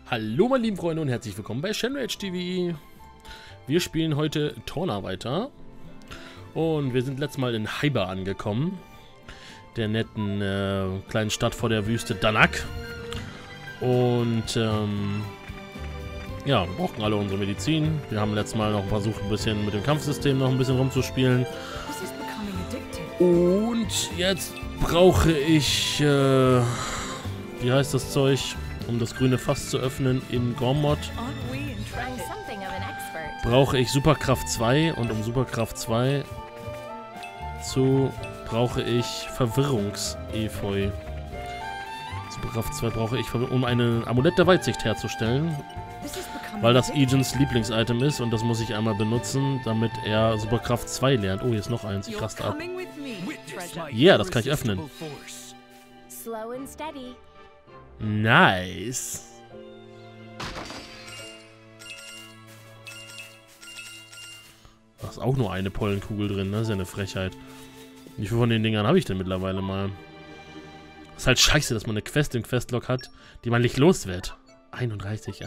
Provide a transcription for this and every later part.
Hallo meine lieben Freunde und herzlich willkommen bei Shenrage TV. Wir spielen heute Torna weiter. Und wir sind letztes Mal in Hyber angekommen. Der netten kleinen Stadt vor der Wüste Danak. Und ja, wir brauchen alle unsere Medizin. Wir haben letztes Mal noch versucht, ein bisschen mit dem Kampfsystem noch ein bisschen rumzuspielen. Und jetzt brauche ich, wie heißt das Zeug? Um das grüne Fass zu öffnen in Gormod, brauche ich Superkraft 2 und um Superkraft 2 brauche ich Verwirrungs-Efeu. Superkraft 2 brauche ich, um eine Amulett der Weitsicht herzustellen, weil das Egens Lieblings-Item ist und das muss ich einmal benutzen, damit er Superkraft 2 lernt. Oh, hier ist noch eins, ich raste ab. Ja, das kann ich öffnen. Nice. Da ist auch nur eine Pollenkugel drin, das ist ja eine Frechheit. Wie viele von den Dingern habe ich denn mittlerweile mal? Das ist halt scheiße, dass man eine Quest im Questlog hat, die man nicht los wird. 31.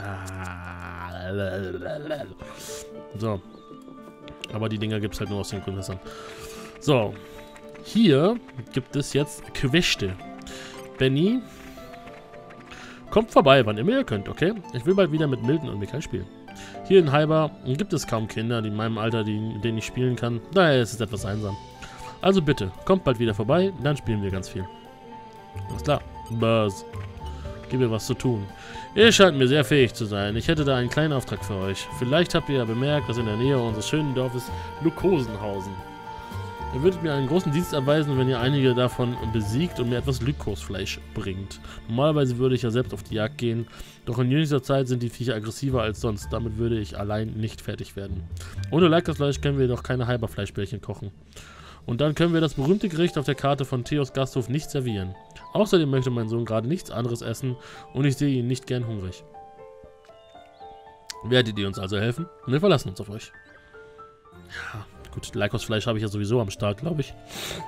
So. Aber die Dinger gibt es halt nur aus den Grundwässern. So. Hier gibt es jetzt Queste. Benny. Kommt vorbei, wann immer ihr könnt, okay? Ich will bald wieder mit Milton und Mikael spielen. Hier in Hyber gibt es kaum Kinder, die in meinem Alter, mit denen ich spielen kann. Daher ist es etwas einsam. Also bitte, kommt bald wieder vorbei, dann spielen wir ganz viel. Alles klar. Buzz. Gib mir was zu tun. Ihr scheint mir sehr fähig zu sein. Ich hätte da einen kleinen Auftrag für euch. Vielleicht habt ihr ja bemerkt, dass in der Nähe unseres schönen Dorfes Lukosenhausen. Ihr würdet mir einen großen Dienst erweisen, wenn ihr einige davon besiegt und mir etwas Lykosfleisch bringt. Normalerweise würde ich ja selbst auf die Jagd gehen, doch in jüngster Zeit sind die Viecher aggressiver als sonst. Damit würde ich allein nicht fertig werden. Ohne Lykosfleisch können wir doch keine Hyberfleischbällchen kochen. Und dann können wir das berühmte Gericht auf der Karte von Theos Gasthof nicht servieren. Außerdem möchte mein Sohn gerade nichts anderes essen und ich sehe ihn nicht gern hungrig. Werdet ihr uns also helfen? Und wir verlassen uns auf euch. Ja. Gut, Lykosfleisch habe ich ja sowieso am Start, glaube ich.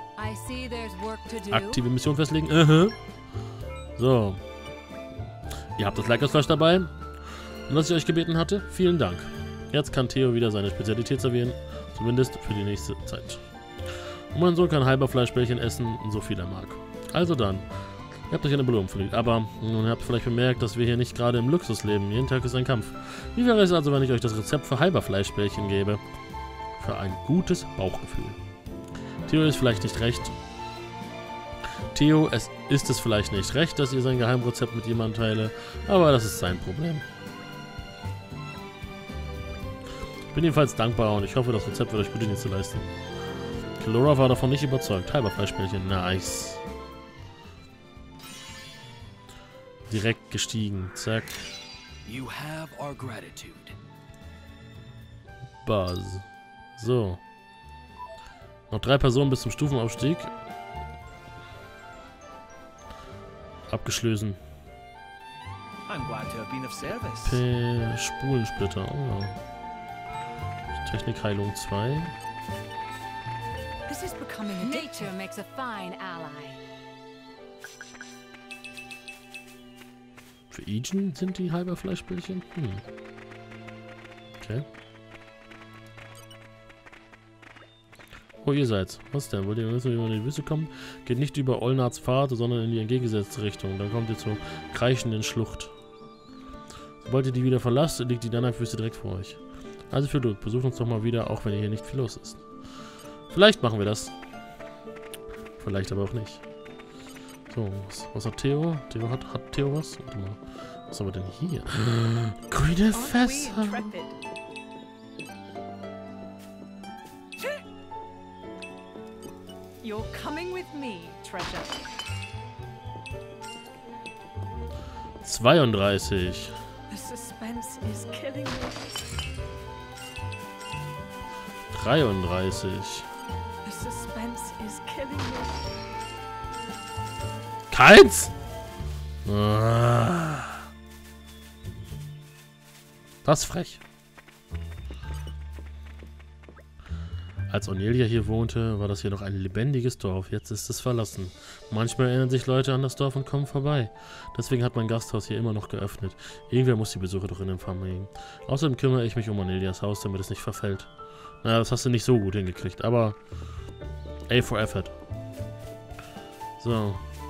Aktive Mission festlegen. So. Ihr habt das Lykosfleisch dabei. Und was ich euch gebeten hatte, vielen Dank. Jetzt kann Theo wieder seine Spezialität servieren. Zumindest für die nächste Zeit. Und mein Sohn kann Hyberfleischbällchen essen, so viel er mag. Also dann. Ihr habt euch eine Belohnung verdient. Aber ihr habt vielleicht bemerkt, dass wir hier nicht gerade im Luxus leben. Jeden Tag ist ein Kampf. Wie wäre es also, wenn ich euch das Rezept für Hyberfleischbällchen gebe? Für ein gutes Bauchgefühl. Theo ist vielleicht nicht recht. Theo, ist es vielleicht nicht recht, dass ihr sein Geheimrezept mit jemandem teile, aber das ist sein Problem. Ich bin jedenfalls dankbar und ich hoffe, das Rezept wird euch gute Dienste leisten. Kelora war davon nicht überzeugt. Hyberfleischbällchen, nice. Direkt gestiegen, zack. Buzz. So. Noch 3 Personen bis zum Stufenaufstieg. Abgeschlossen. Spulensplitter. Oh. Technikheilung 2. Für Egen sind die Hyberfleischbällchen? Okay. Oh, ihr seid's. Was denn? Wollt ihr wissen, wie man in die Wüste kommt? Geht nicht über Olnards Pfad, sondern in die entgegengesetzte Richtung. Dann kommt ihr zur kreischenden Schlucht. Sobald ihr die wieder verlasst, liegt die Danak-Wüste direkt vor euch. Also für Glück, besucht uns doch mal wieder, auch wenn hier nicht viel los ist. Vielleicht machen wir das. Vielleicht aber auch nicht. So, was hat Theo? Hat Theo was? Warte mal. Was haben wir denn hier? Grüne Fässer! You're coming with me, treasure. 32. The suspense is killing me. 33. The suspense is killing me. Keins? Ah. Das ist frech. Als Onelia hier wohnte, war das hier noch ein lebendiges Dorf. Jetzt ist es verlassen. Manchmal erinnern sich Leute an das Dorf und kommen vorbei. Deswegen hat mein Gasthaus hier immer noch geöffnet. Irgendwer muss die Besucher doch in Empfang nehmen. Außerdem kümmere ich mich um Onelias Haus, damit es nicht verfällt. Naja, das hast du nicht so gut hingekriegt, aber A for effort. So.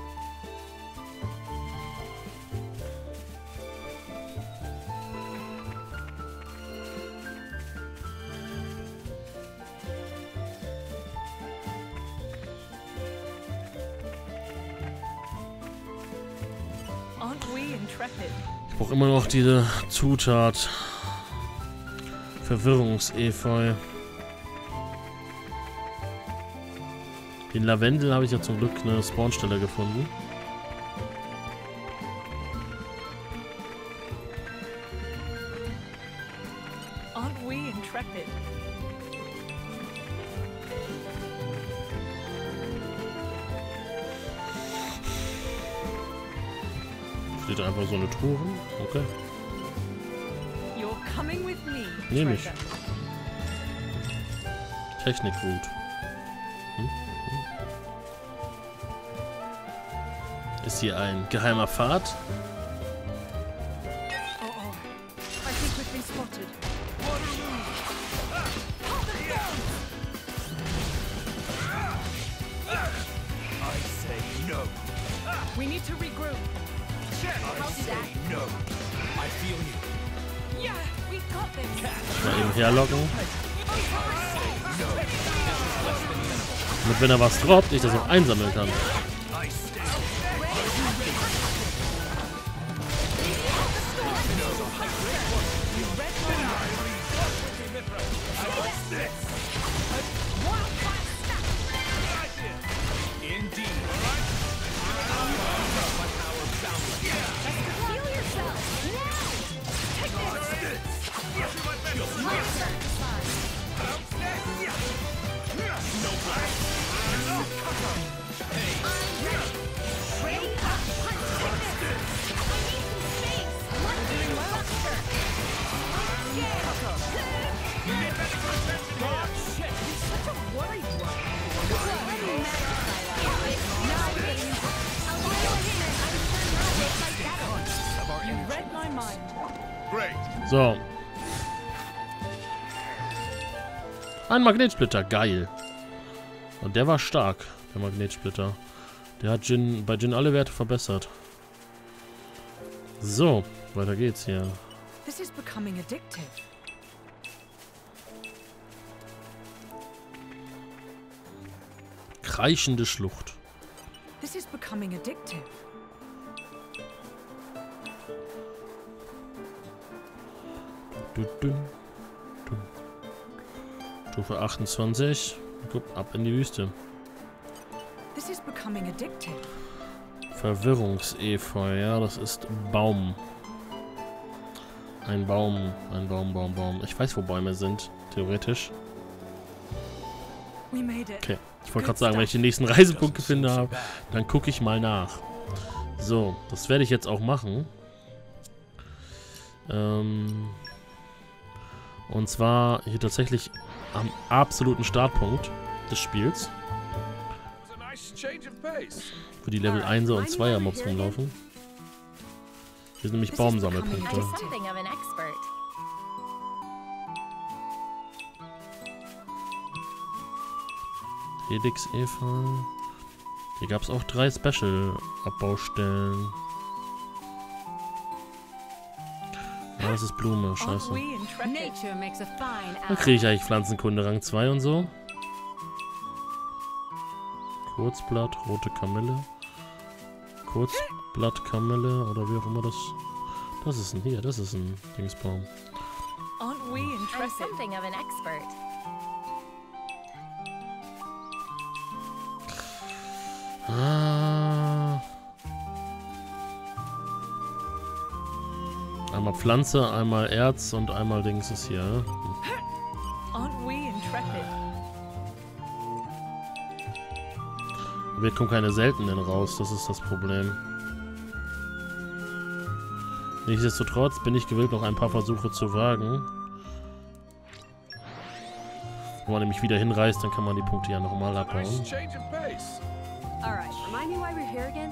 Ich brauche immer noch diese Zutat. Verwirrungsefeu. Den Lavendel habe ich ja zum Glück eine Spawnstelle gefunden. Aren't we intrepid? Steht da einfach so eine Truhe. Okay. You're coming with me, Nehm ich. treasure. Technikwut. Ist hier ein geheimer Pfad? Oh, oh. I think we've been spotted. I say no. We need to regroup. I say no. I feel you. Yeah, we got this. Mal eben herlocken. Damit, wenn er was droppt, ich das auch einsammeln kann. I stay. Indeed. You read my mind. Great. So. Ein Magnetsplitter, geil. Und der war stark, der Magnetsplitter. Der hat bei Jin alle Werte verbessert. So, weiter geht's hier. This is becoming addictive. Kreischende Schlucht. This is becoming addictive. Dun, dun, dun. Stufe 28. Guck, ab in die Wüste. This is becoming addictive. Verwirrungsefeu, ja, das ist Baum. Ein Baum, Baum. Ich weiß, wo Bäume sind, theoretisch. We made it. Okay, ich wollte gerade sagen, wenn ich den nächsten Reisepunkt gefunden habe, dann gucke ich mal nach. So, das werde ich jetzt auch machen. Und zwar hier tatsächlich am absoluten Startpunkt des Spiels. Was a nice change of pace. Wo die Level 1er und 2er Mobs rumlaufen. Hier sind nämlich Baumsammelpunkte. I'm something of an expert. Helix Eva. Hier gab es auch 3 Special-Abbaustellen. Ja, das ist Blume, scheiße. Aren't we intrepid? Nature makes a fine Da kriege ich eigentlich Pflanzenkunde Rang 2 und so. Kurzblatt, rote Kamille. Kurzblattkamille oder wie auch immer das. Das ist ein hier, das ist ein Dingsbaum. Aren't we I'm intrepid? something of an expert. Ah. Einmal Pflanze, einmal Erz und einmal Dings ist hier. Aren't we intrepid? Mir kommen keine seltenen raus, das ist das Problem. Nichtsdestotrotz bin ich gewillt, noch ein paar Versuche zu wagen. Wenn man nämlich wieder hinreist, dann kann man die Punkte ja nochmal abbauen. Nice change of pace. All right. Remind me why we're here again?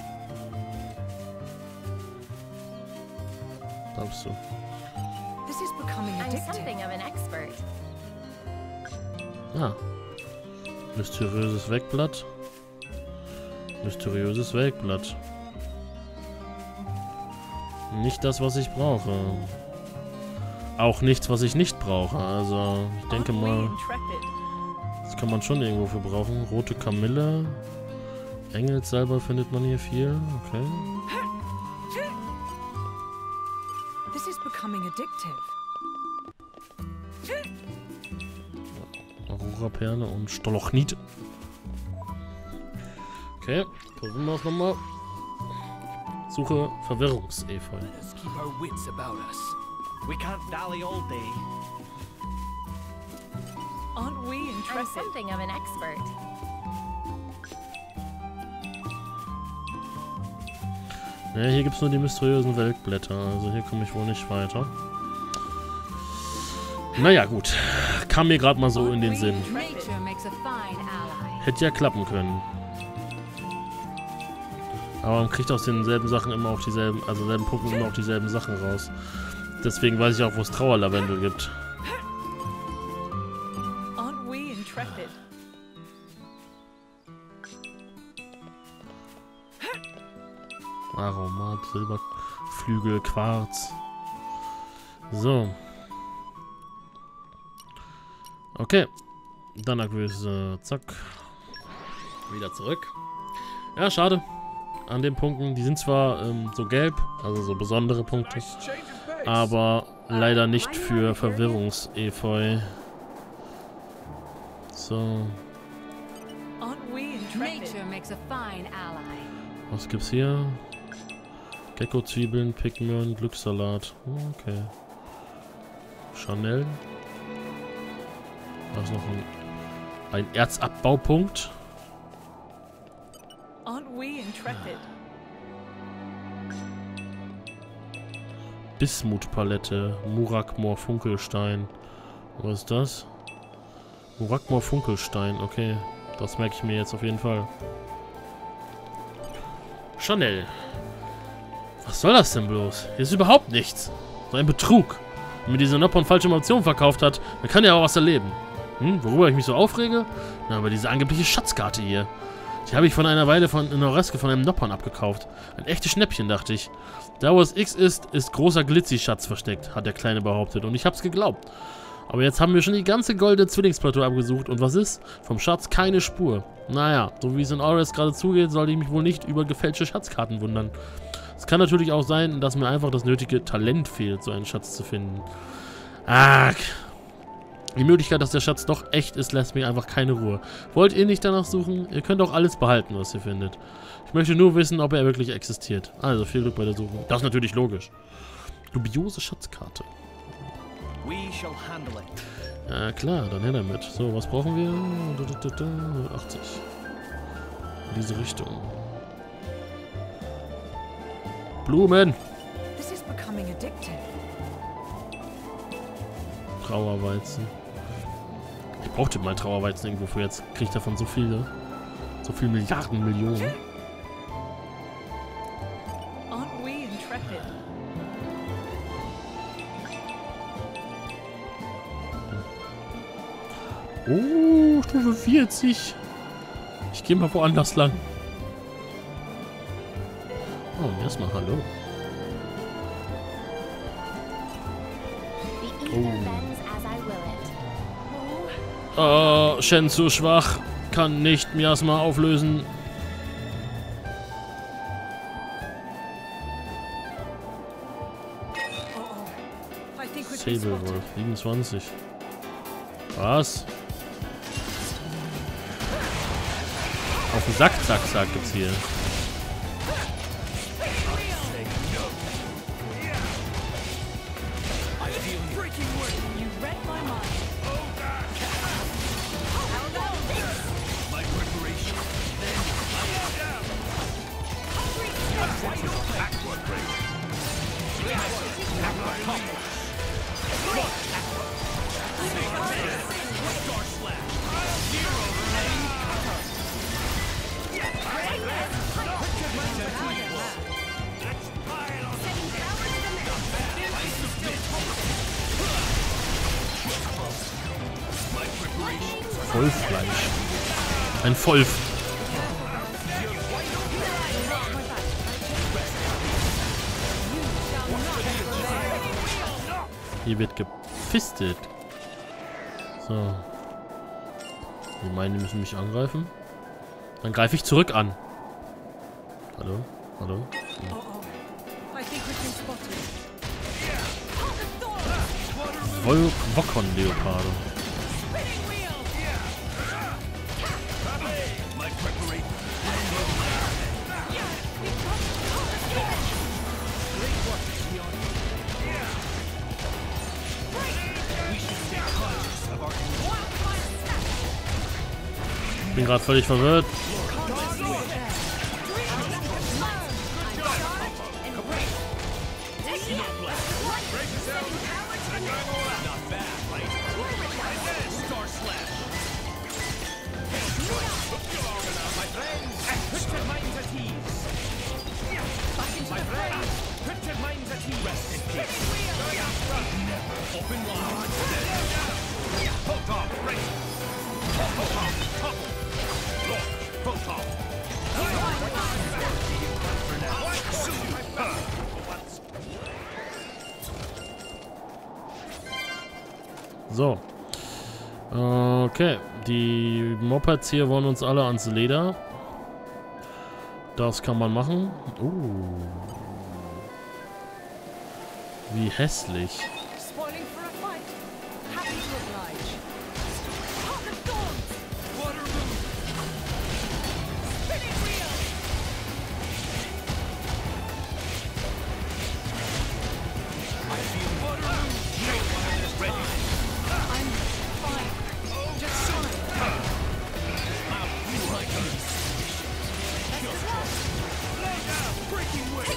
Da bist du. This is becoming I'm addictive. something of an expert. Ah. Mysteriöses Wegblatt. Mysteriöses Wegblatt. Nicht das, was ich brauche. Auch nichts, was ich nicht brauche. Also, ich denke Aren't we mal, intrepid? das kann man schon irgendwo für brauchen. Rote Kamille. Engelssalbe findet man hier viel. Okay. This is becoming addictive. Aurora-Perle und Stolochnit. Okay, versuchen wir es nochmal. Suche Verwirrungsefeu. Let's keep our wits about us. We can't dally all day. Aren't we I'm intrepid? something of an expert. Ja, hier gibt es nur die mysteriösen Weltblätter, also hier komme ich wohl nicht weiter. Naja, gut. Kam mir gerade mal so in den Sinn. Nature makes a fine ally. Hätte ja klappen können. Aber man kriegt aus denselben Sachen immer auch dieselben, also selben Punkten immer auch dieselben Sachen raus. Deswegen weiß ich auch, wo es Trauerlavendel gibt. Aren't we intrepid? Aromat, Silberflügel, Quarz. So. Okay. Donnergröße, zack. Wieder zurück. Ja, schade. An den Punkten, die sind zwar so gelb, also so besondere Punkte, Nice change of pace. aber leider nicht für Verwirrungsefeu. So, Aren't we intrepid? Nature makes a fine ally. was gibt's hier? Gecko-Zwiebeln, Pigment, Glückssalat. Okay. Chanel. Da ist noch ein Erzabbaupunkt. Aren't we intrepid? Bismut-Palette. Murakmor Funkelstein. Was ist das? Murakmor Funkelstein, okay. Das merke ich mir jetzt auf jeden Fall. Chanel. Was soll das denn bloß? Hier ist überhaupt nichts. So ein Betrug. Wenn mir diese Noppon falsche Informationen verkauft hat, dann kann er auch was erleben. Worüber ich mich so aufrege? Na, aber diese angebliche Schatzkarte hier. Die habe ich von einer Weile in Noreske von einem Noppon abgekauft. Ein echtes Schnäppchen, dachte ich. Da, wo es X ist, ist großer Glitzy-Schatz versteckt, hat der Kleine behauptet. Und ich hab's geglaubt. Aber jetzt haben wir schon die ganze goldene Zwillingsplateau abgesucht. Und was ist? Vom Schatz keine Spur. Naja, so wie es in Aures gerade zugeht, sollte ich mich wohl nicht über gefälschte Schatzkarten wundern. Es kann natürlich auch sein, dass mir einfach das nötige Talent fehlt, so einen Schatz zu finden. Ach. Die Möglichkeit, dass der Schatz doch echt ist, lässt mir einfach keine Ruhe. Wollt ihr nicht danach suchen? Ihr könnt auch alles behalten, was ihr findet. Ich möchte nur wissen, ob er wirklich existiert. Also viel Glück bei der Suche. Das ist natürlich logisch. Dubiose Schatzkarte. We shall handle it. Ja klar, dann her damit. So, was brauchen wir? 80. In diese Richtung. Blumen! This is becoming addictive. Trauerweizen. Ich brauchte mal Trauerweizen irgendwo für jetzt. Kriege ich davon so viele. So viele Milliarden, Millionen. Aren't we intrepid? Oh, Stufe 40. Ich gehe mal woanders lang. Oh, und erstmal hallo. The ether bends as I will it. Oh, Shen zu schwach. Kann nicht Miasma auflösen. I think we've been Sablewolf, spotted. 27. Was? Auf den Sack, zack, zack gibt's hier. You read my mind. My preparation. Backward break. Star slash. Vollfleisch. Ein Wolf. Hier wird gefistet. So. Die meinen, die müssen mich angreifen. Dann greife ich zurück an. Hallo? Hallo? I think we've been spotted. Wokon-Leoparde. Ich bin gerade völlig verwirrt. So. Okay. Die Mopeds hier wollen uns alle ans Leder. Das kann man machen. Wie hässlich. Spoiling for a fight. Happy to oblige. Heart of Thorns. Water Moon. Spinning wheel. I feel water moon. No one is ready. I'm fine. Just fine. You like this? Lay down. Breaking wind.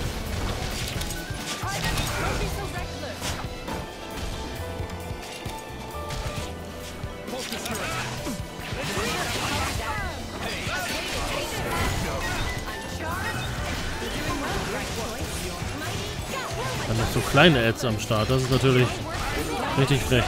Don't be so reckless. Focus your attack. Dann noch so kleine Ads am Start. Das ist natürlich richtig frech.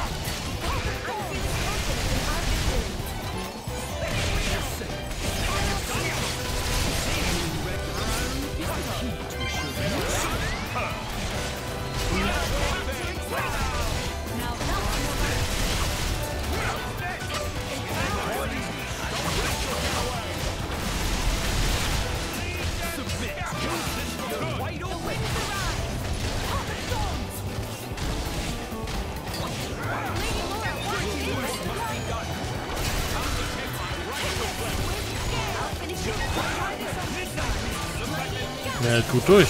Er hält gut durch.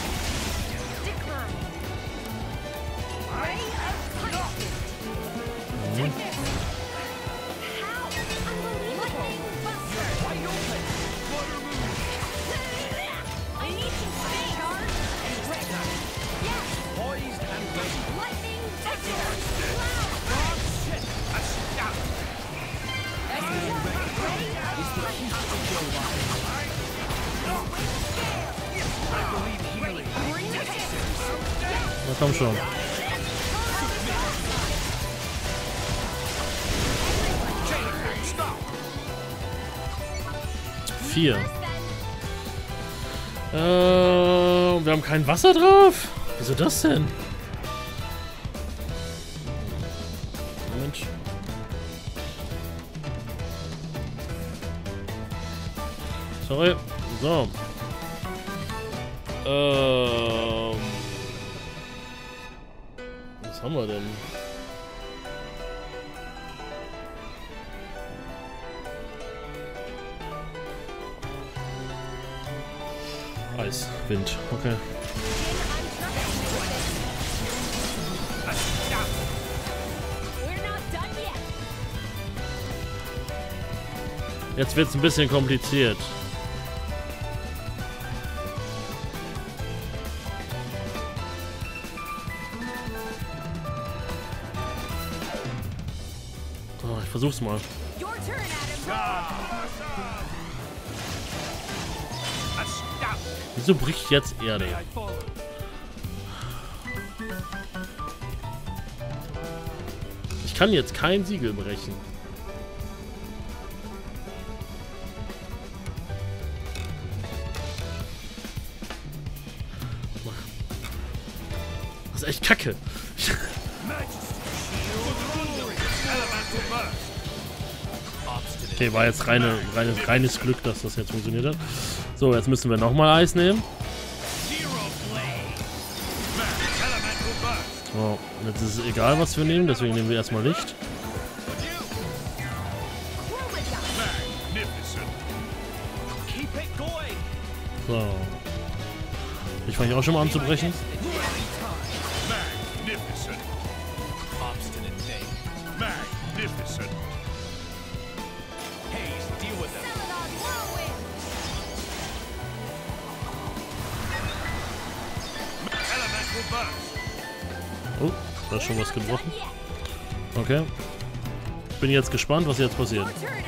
Na komm schon. Vier. Wir haben kein Wasser drauf? Wieso das denn? Mensch. Sorry. So. Was haben wir denn? Eis, Wind, okay. Jetzt wird's ein bisschen kompliziert. Oh, ich versuch's mal. Wieso bricht jetzt Erde? Ich kann jetzt kein Siegel brechen. Das ist echt kacke. Okay, war jetzt reines Glück, dass das jetzt funktioniert hat. So, jetzt müssen wir nochmal Eis nehmen. So, jetzt ist es egal, was wir nehmen, deswegen nehmen wir erstmal Licht. So. Ich fange auch schon mal an zu brechen. Oh, da ist schon was gebrochen. Okay. Ich bin jetzt gespannt, was jetzt passiert.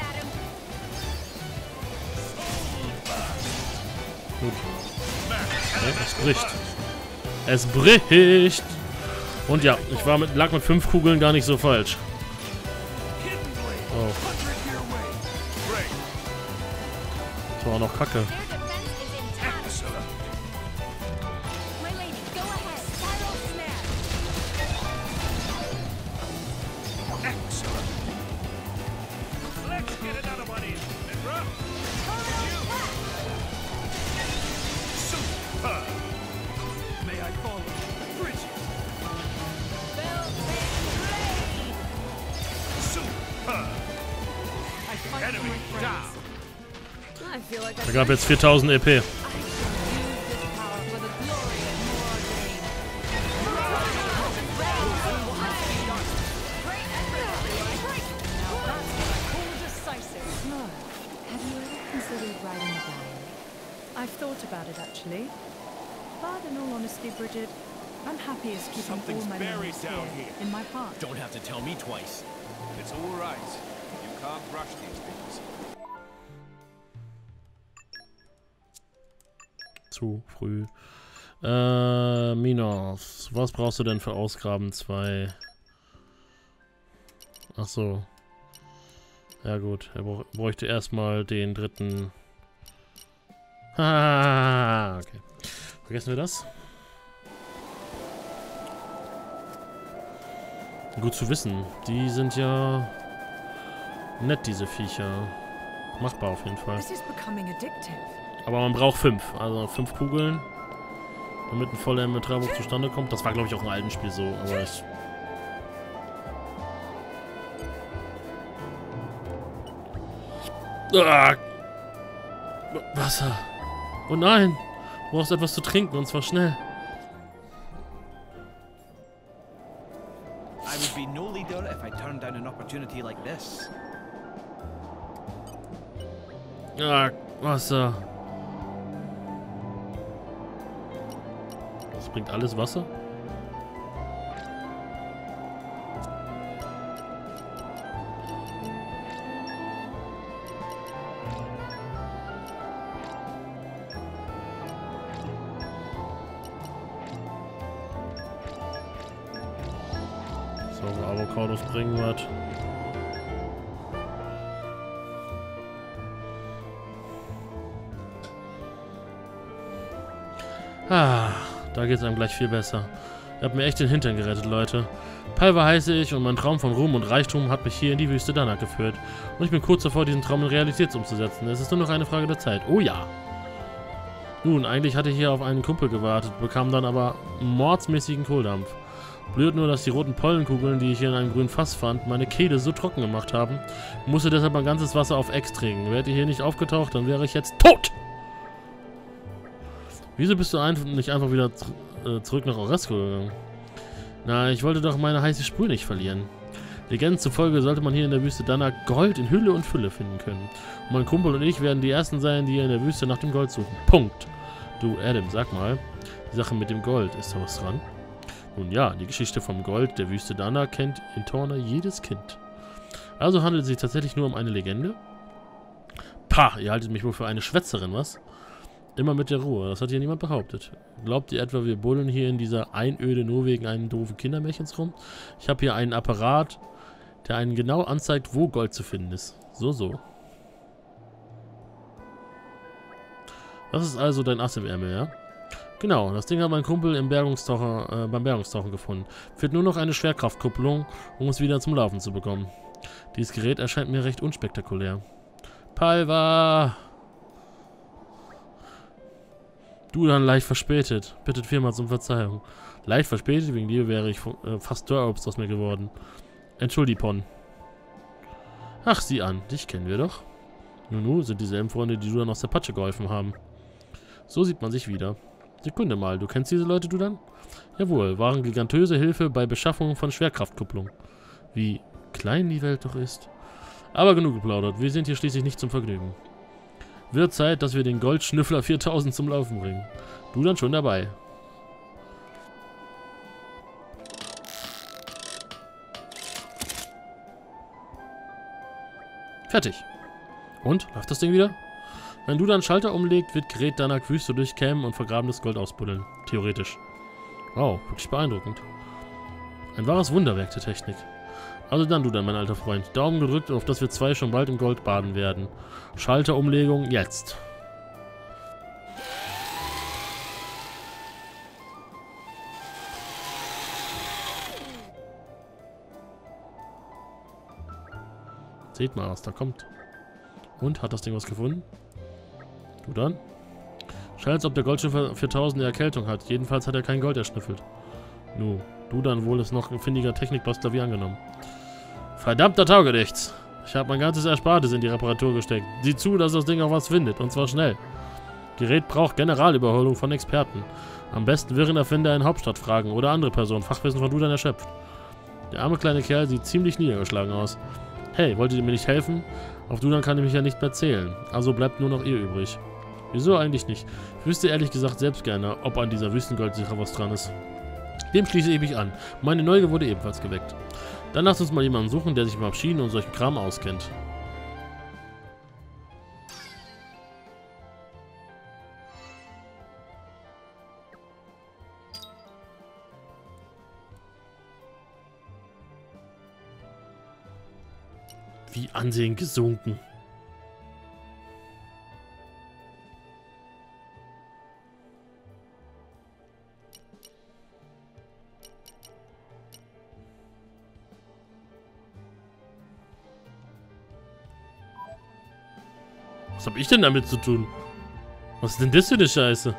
Gut. Okay, es bricht. Es bricht! Und ja, ich lag mit 5 Kugeln gar nicht so falsch. Oh. Das war auch noch Kacke. Er gab jetzt 4000 EP. I've thought about it actually. But in all honesty, Bridget, I'm happiest keeping all my memories here in my heart. Don't have to tell me twice. It's all right. You can't rush these things. Zu früh. Minos, was brauchst du denn für Ausgraben 2? Ach so. Ja gut, er bräuchte erstmal den dritten. Haha, okay. Vergessen wir das? Gut zu wissen. Die sind ja nett, diese Viecher. Machbar auf jeden Fall. This is becoming addictive. Aber man braucht 5. Also 5 Kugeln, damit ein voller Inventarbuch zustande kommt. Das war, glaube ich, auch im alten Spiel so. Aber ich... Ah! Wasser. Oh nein! Du brauchst etwas zu trinken, und zwar schnell. I would be no leader if I turned down an opportunity like this. Ah, Wasser. Das bringt alles Wasser? So, Avocados bringen was. Ah, da geht's einem gleich viel besser. Ihr habt mir echt den Hintern gerettet, Leute. Palva heiße ich und mein Traum von Ruhm und Reichtum hat mich hier in die Wüste Danak geführt. Und ich bin kurz davor, diesen Traum in Realität umzusetzen. Es ist nur noch eine Frage der Zeit. Oh ja! Nun, eigentlich hatte ich hier auf einen Kumpel gewartet, bekam dann aber mordsmäßigen Kohldampf. Blöd nur, dass die roten Pollenkugeln, die ich hier in einem grünen Fass fand, meine Kehle so trocken gemacht haben. Musste deshalb mein ganzes Wasser auf Ex trinken. Wäre ihr hier nicht aufgetaucht, dann wäre ich jetzt tot! Wieso bist du nicht einfach wieder zurück nach Oresco gegangen? Na, ich wollte doch meine heiße Spur nicht verlieren. Legenden zufolge sollte man hier in der Wüste Danak Gold in Hülle und Fülle finden können. Und mein Kumpel und ich werden die Ersten sein, die hier in der Wüste nach dem Gold suchen. Punkt. Du, Adam, sag mal, die Sache mit dem Gold, ist da was dran? Nun ja, die Geschichte vom Gold der Wüste Danak kennt in Torna jedes Kind. Also handelt es sich tatsächlich nur um eine Legende? Pah, ihr haltet mich wohl für eine Schwätzerin, was? Immer mit der Ruhe, das hat hier niemand behauptet. Glaubt ihr etwa, wir buddeln hier in dieser Einöde nur wegen einem doofen Kindermärchens rum? Ich habe hier einen Apparat, der einen genau anzeigt, wo Gold zu finden ist. So. Das ist also dein Ass im Ärmel, ja? Genau, das Ding hat mein Kumpel beim Bergungstauchen gefunden. Fehlt nur noch eine Schwerkraftkupplung, um es wieder zum Laufen zu bekommen. Dieses Gerät erscheint mir recht unspektakulär. Palva! Du dann leicht verspätet. Bittet vielmals um Verzeihung. Leicht verspätet? Wegen dir wäre ich fast Dörrobst aus mir geworden. Entschuldigpon. Ach, sieh an. Dich kennen wir doch. Nun, sind dieselben Freunde, die du dann aus der Patsche geholfen haben. So sieht man sich wieder. Sekunde mal, du kennst diese Leute, du dann? Jawohl, waren gigantöse Hilfe bei Beschaffung von Schwerkraftkupplung. Wie klein die Welt doch ist. Aber genug geplaudert, wir sind hier schließlich nicht zum Vergnügen. Wird Zeit, dass wir den Goldschnüffler 4000 zum Laufen bringen. Du dann schon dabei. Fertig. Und? Läuft das Ding wieder? Wenn du dann Schalter umlegt, wird Gerät danach Wüste durchkämmen und vergrabenes Gold ausbuddeln. Theoretisch. Wow, wirklich beeindruckend. Ein wahres Wunderwerk der Technik. Also dann, du dann, mein alter Freund. Daumen gedrückt, auf dass wir zwei schon bald im Gold baden werden. Schalterumlegung jetzt. Seht mal, was da kommt. Und, hat das Ding was gefunden? Du dann? Scheint, als ob der Goldschnüffler 4000 eine Erkältung hat. Jedenfalls hat er kein Gold erschnüffelt. Nu, du dann wohl ist noch ein findiger Technikbuster wie angenommen. Verdammter Taugenichts! Ich habe mein ganzes Erspartes in die Reparatur gesteckt. Sieh zu, dass das Ding auch was findet, und zwar schnell. Gerät braucht Generalüberholung von Experten. Am besten Wirrenerfinder in Hauptstadt fragen oder andere Personen. Fachwissen von Dudan erschöpft. Der arme kleine Kerl sieht ziemlich niedergeschlagen aus. Hey, wolltet ihr mir nicht helfen? Auf Dudan kann ich mich ja nicht mehr zählen. Also bleibt nur noch ihr übrig. Wieso eigentlich nicht? Ich wüsste ehrlich gesagt selbst gerne, ob an dieser Wüstengoldsicher was dran ist. Dem schließe ich mich an. Meine Neugier wurde ebenfalls geweckt. Dann lasst uns mal jemanden suchen, der sich mit Maschinen und solchen Kram auskennt. Wie Ansehen gesunken. Was hab ich denn damit zu tun? Was ist denn das für eine Scheiße?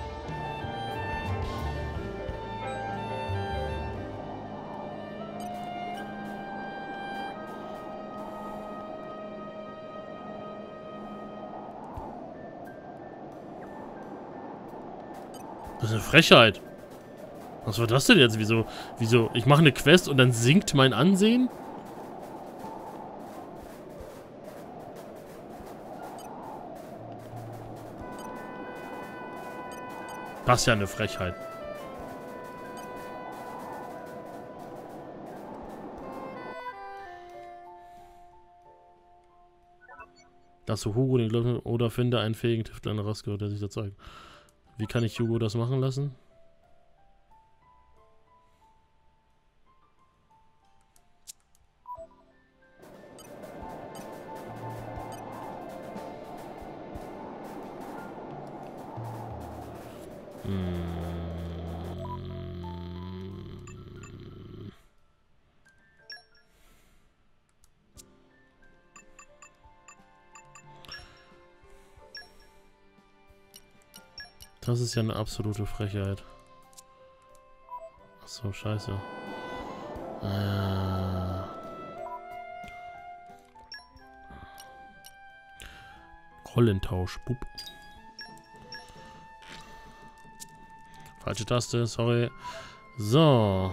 Das ist eine Frechheit. Was war das denn jetzt? Wieso? Ich mache eine Quest und dann sinkt mein Ansehen? Das ist ja eine Frechheit. Lass Hugo den Glöckner oder finde einen fähigen Tüftler in Rasko, der sich da zeigt. Wie kann ich Hugo das machen lassen? Das ist ja eine absolute Frechheit. Achso, scheiße. Rollentausch. Bup. Falsche Taste, sorry. So.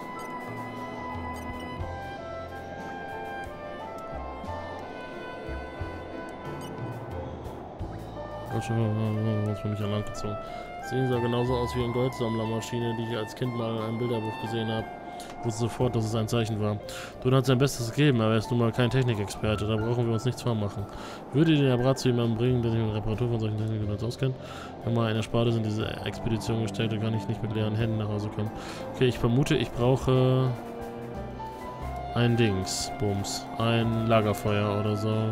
Was für mich an Land gezogen. Das Ding sah genauso aus wie eine Goldsammlermaschine, die ich als Kind mal in einem Bilderbuch gesehen habe. Ich wusste sofort, dass es ein Zeichen war. Dudan hat sein Bestes gegeben, aber er ist nun mal kein Technikexperte, da brauchen wir uns nichts vormachen. Würde den Abrat zu jemandem bringen, der sich mit der Reparatur von solchen Techniken auskennt? Wenn mal eine Sparte in diese Expedition gestellt, dann kann ich nicht mit leeren Händen nach Hause kommen. Okay, ich vermute, ich brauche ein Dings, Bums, ein Lagerfeuer oder so.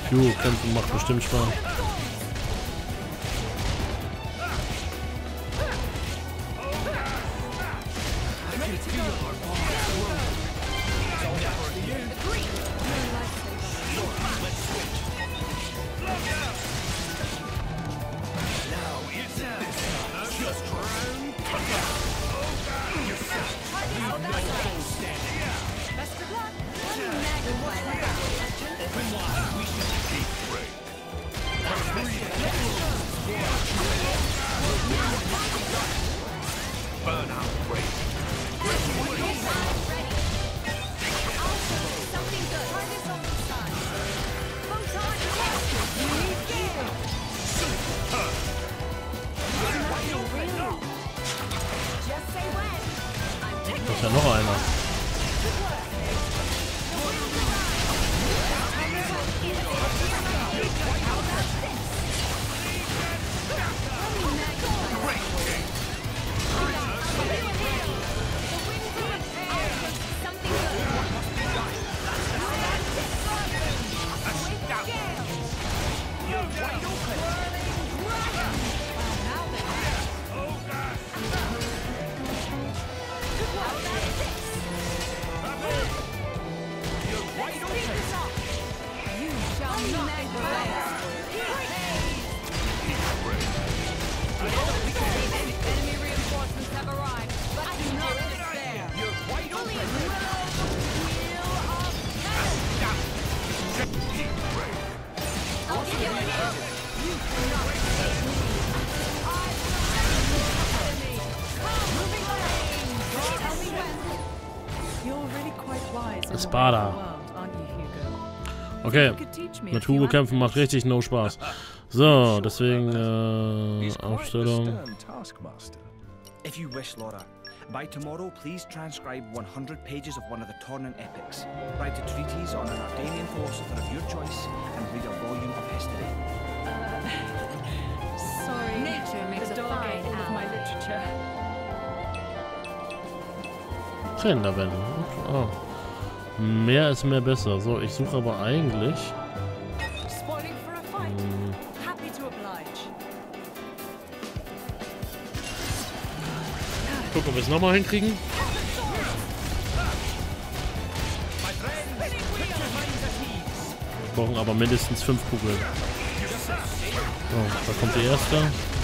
Duo-Kämpfe macht bestimmt Spaß. Da ist ja noch einer. Spada. Okay, mit Hugo kämpfen macht richtig no Spaß. So, deswegen Aufstellung. If you wish, Laura. By tomorrow, please transcribe 100 pages of one of the Tornin epics. Write a treatise on an Ardanian philosopher of your choice, and read a volume of history. Sorry, Nature makes the a dog fine ate all of my ally. literature. Tränentabelle. Oh. Mehr ist mehr besser. So, ich suche aber eigentlich. Spoiling for a fight. Happy to oblige. Gucken, ob wir es nochmal hinkriegen. Wir brauchen aber mindestens 5 Kugeln. So, da kommt die erste.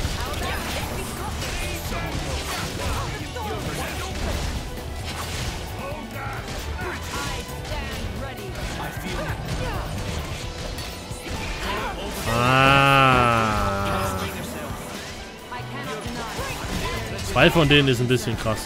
Ah. 2 von denen ist ein bisschen krass.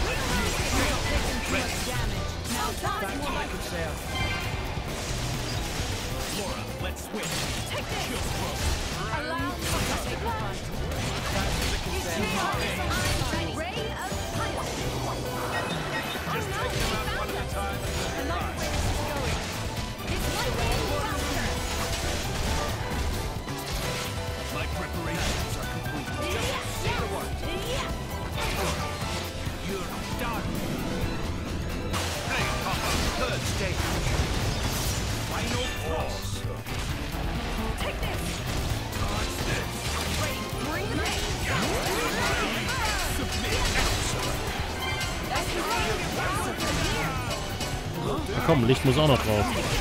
Na komm, Licht muss auch noch drauf.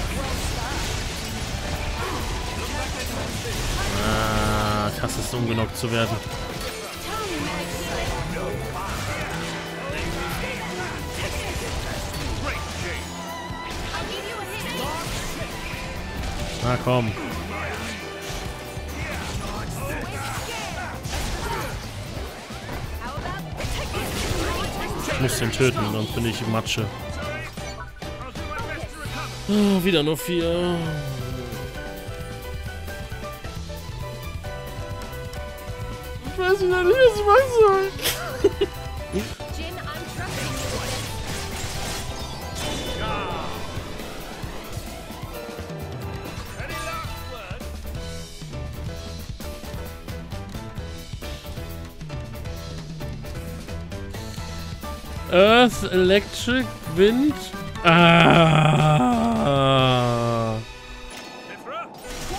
Ah, ich hasse es, umgenockt zu werden. Na komm. Ich muss den töten, sonst bin ich Matsche. Oh, wieder nur 4. Ich weiß nicht, was ich machen soll. Jin, I'm trusting you with this. Earth, Electric, Wind. Ah.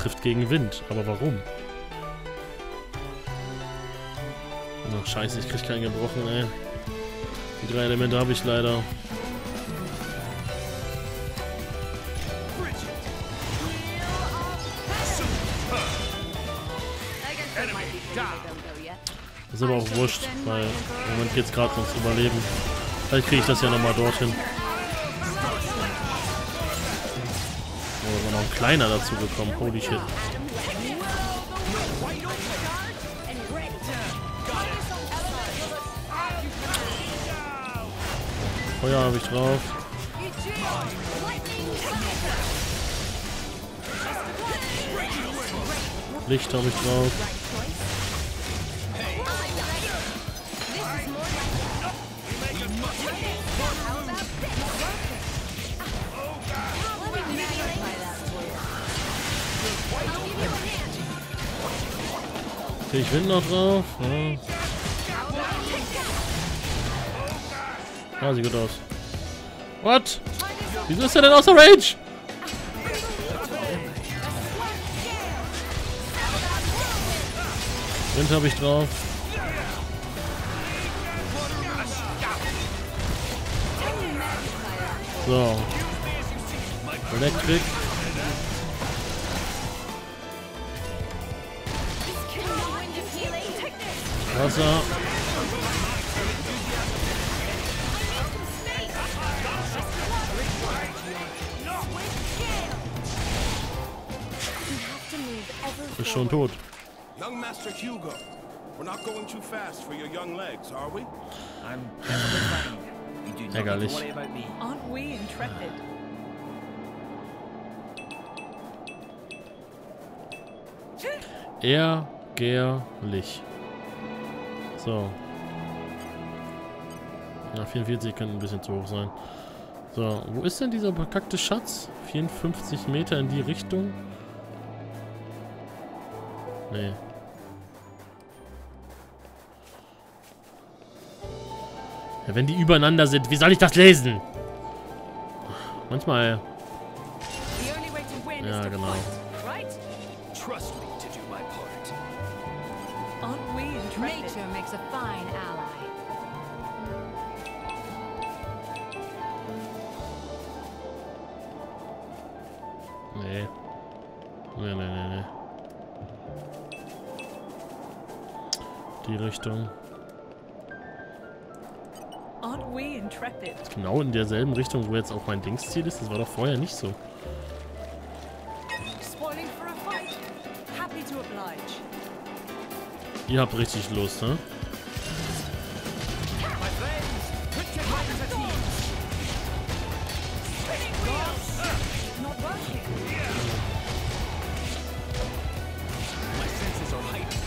trifft gegen Wind. Aber warum? Ach, scheiße, ich krieg keinen gebrochen, ey. Die 3 Elemente habe ich leider. Das ist aber auch wurscht, weil im Moment geht es gerade ums Überleben. Vielleicht kriege ich das ja nochmal dorthin. Oh, da ist noch ein kleiner dazu gekommen. Holy shit. Feuer habe ich drauf. Licht habe ich drauf. Krieg ich Wind noch drauf? Ja. Ah, sieht gut aus. What? Wieso ist er denn außer Range? Wind habe ich drauf. So. Elektrik. Wasser. Ist schon tot. Young Master Hugo, we're not going too fast for your young legs, are we? I'm perfectly fine. You do not need Ärgerlich. to worry about me. Aren't we intrepid? Ärgerlich. So. Ja, 44 kann ein bisschen zu hoch sein. So, wo ist denn dieser bekackte Schatz? 54 Meter in die Richtung? Nee. Ja, wenn die übereinander sind, wie soll ich das lesen? Manchmal. The only way to win Ja, is to genau. fight, right? Trust me to do my part. Aren't we intrepid? Nature makes a fine ally. Nee. Nee. Die Richtung. Aren't we intrepid? Genau in derselben Richtung, wo jetzt auch mein Dingsziel ist. Das war doch vorher nicht so. Spoiling for a fight? Happy to oblige. Ihr habt richtig Lust, ne? My friends, put your hands at ease. Spinning wheels! Not working. My senses are heightened.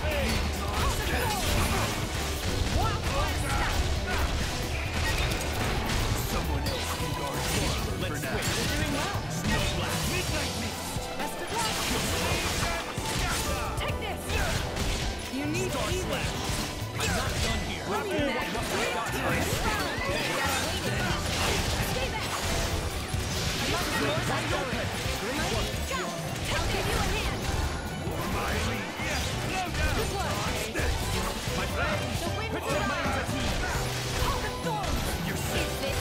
Someone else can guard Silver for now. We're doing well. Snowblast. Midnight Mist. Best of luck. Take this. You need healing. I'm not done here. My friends, put your minds at ease. You're safe.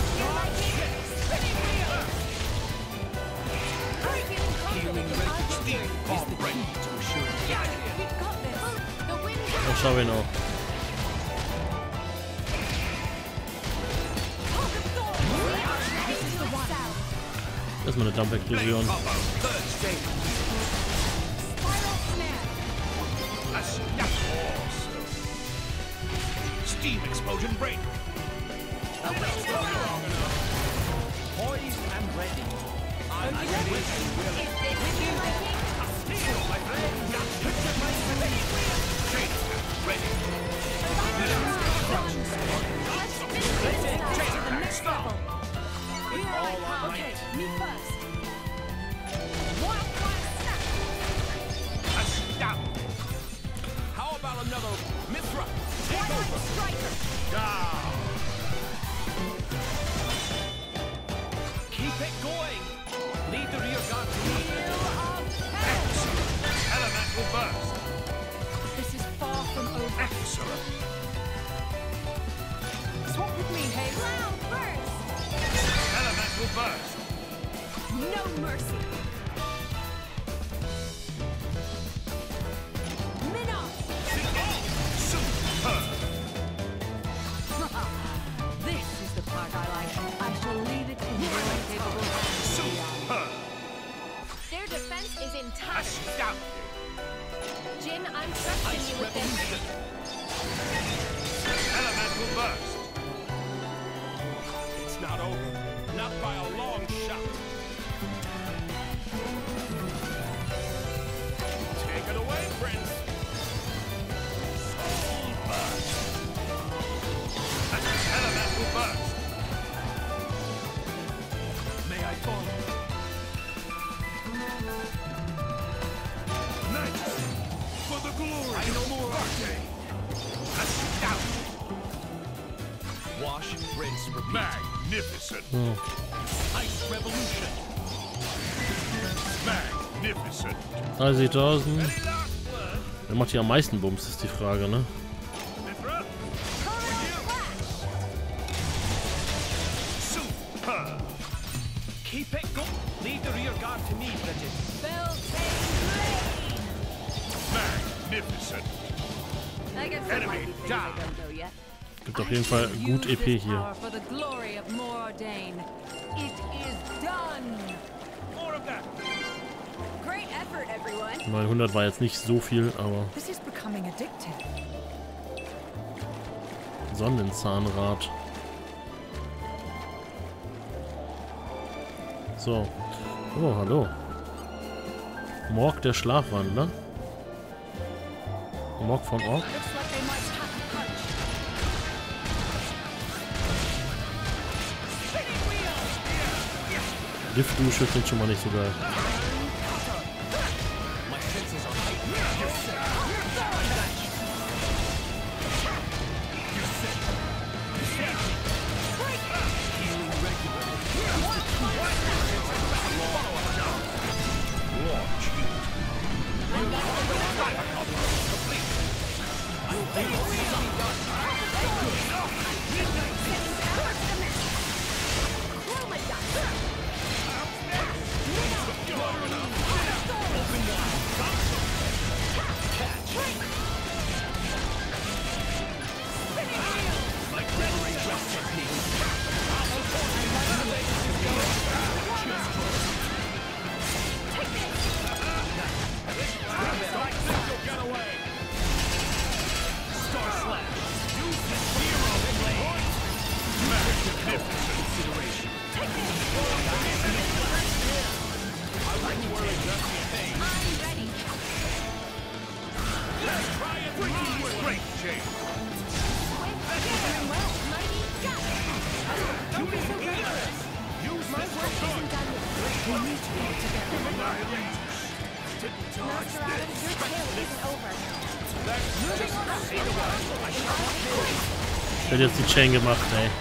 Healing Record Steel is ready to assure you. We've got this. Das schaffe ich noch. Erstmal eine Dampfexplosion. Combo, third stage. That's awesome. Steam explosion break. Poised and ready. I'm ready. My friends, put your minds at ease. Chain ready. That's it. Chaser, stop. Okay, me first. That's down. How about another Mithra? Take over. Down. Keep it going. Lead the rear guard to me. Elemental burst. This is far from over. Excellent. Swap with me, Hayes. Cloud burst! Elemental burst. No mercy. Minna! Superb. This is the part I like. I shall leave it in your capable hands. Superb. Their defense is in tatters. Astounding. Jin, I'm trusting you with this. Elemental burst. It's not over. Not by a long shot. Take it away, Prince. Soul burst. Elemental burst. May I follow? Majesty, for the glory. I know more. Astounding. Wash, rinse, repeat. Magnificent. So. Ice revolution. Magnificent. 30.000. Any last word? Wer macht hier am meisten Bums, ist die Frage, ne? Mithra? Superb. Keep it going. Leave the rear guard to me, Bridget. Magnificent. I guess there might be things I don't know yet. Gibt auf jeden Fall gut EP hier. For the glory of Mordain. It is done. More of that. Great effort, everyone. 900 war jetzt nicht so viel, aber This is becoming addictive. Sonnenzahnrad. So. Oh, hallo. Morg der Schlafwandler. Morg von Ork. Looks like they might pack a punch. Spinning wheel. Giftdusche klingt schon mal nicht so geil. My senses are heightened. Healing regularly. Launch heat. Great change. Use this for good. Ich hätte jetzt die Chain gemacht, ey.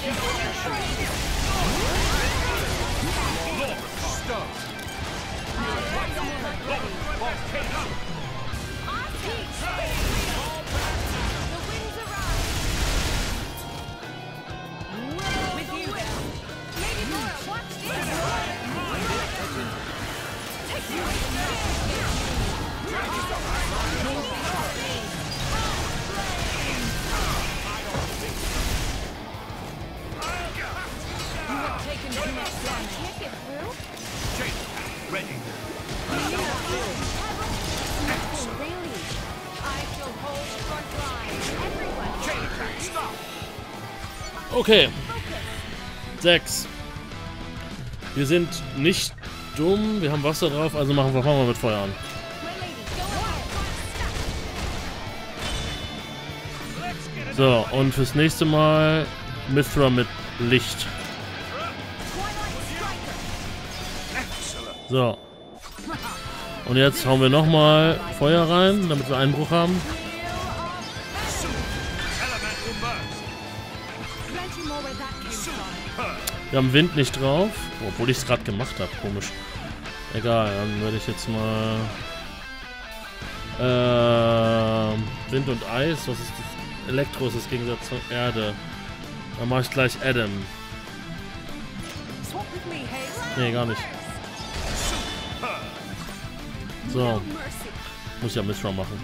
Ready. Chain attack. Stop. Okay. 6. Wir sind nicht dumm, wir haben Wasser drauf, also fangen wir mit Feuer an. So, und fürs nächste Mal Mithra mit Licht. So. Und jetzt hauen wir nochmal Feuer rein, damit wir Einbruch haben. Wir haben Wind nicht drauf, obwohl ich es gerade gemacht habe. Komisch. Egal, dann werde ich jetzt mal Wind und Eis. Was ist das? Elektro ist das Gegensatz zur Erde. Dann mache ich gleich Adam. Swap with me, Hayes. Nee, gar nicht. So, Mercy. muss ja Mithra machen.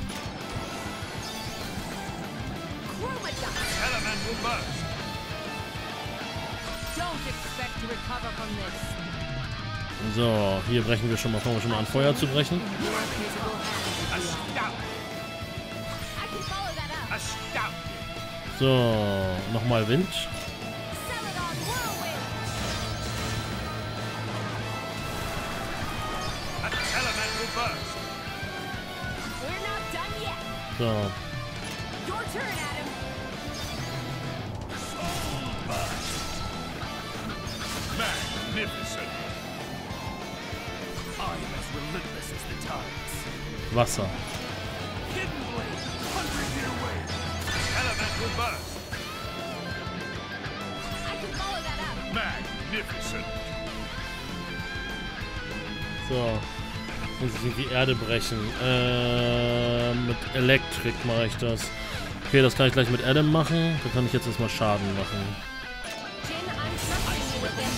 Elemental burst. Don't expect to recover from this. So, hier brechen wir schon mal, fangen wir schon mal an, Feuer zu brechen. Astounding. I can follow that up. Astounding. So, nochmal Wind. Celadon Whirlwind. Elemental burst. We're not done yet. So, Your turn, Adam. Magnificent. I am as relentless as the tides. Wasser. Hidden blade. 100-year wave. Elemental burst. I can follow that up. Magnificent. So, muss ich irgendwie Erde brechen. Mit Elektrik mache ich das. Okay, das kann ich gleich mit Adam machen. Da kann ich jetzt erstmal Schaden machen. Jin, I'm trusting you with this.